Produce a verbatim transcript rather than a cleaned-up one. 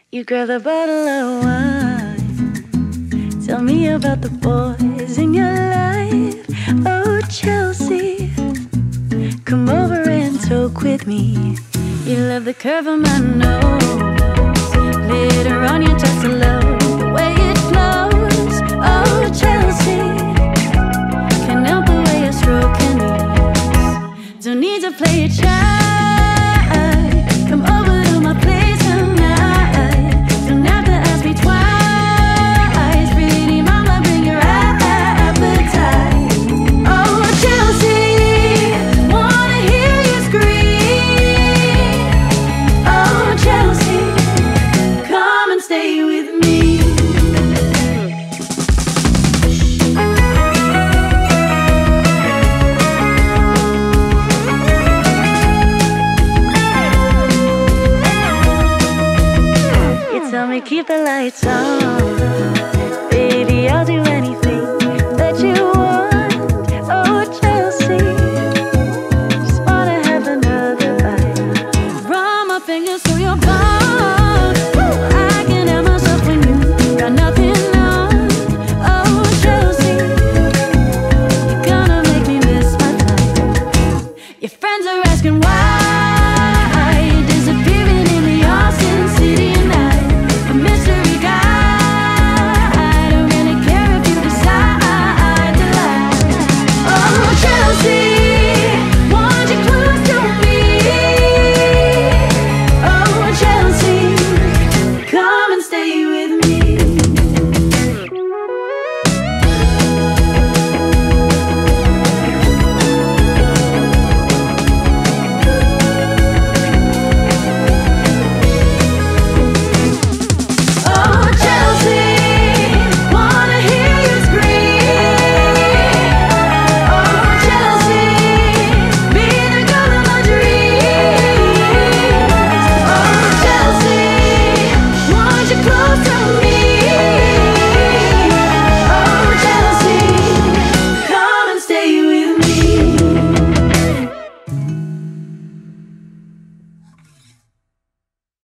You grab a bottle of wine. Tell me about the boys in your life. Oh, Chelsea, come over and talk with me. You love the curve of my nose, glitter on your chest, I love the way it flows. Oh, Chelsea, can't help the way you're stroking me. Don't need to play it shy. Come over to my place tonight. Don't have to ask me twice. Pretty mama, bring your appetite. Oh, Chelsea, wanna hear you scream. Oh, Chelsea, come and stay with me. You tell me keep the lights on, baby, I'll do anything.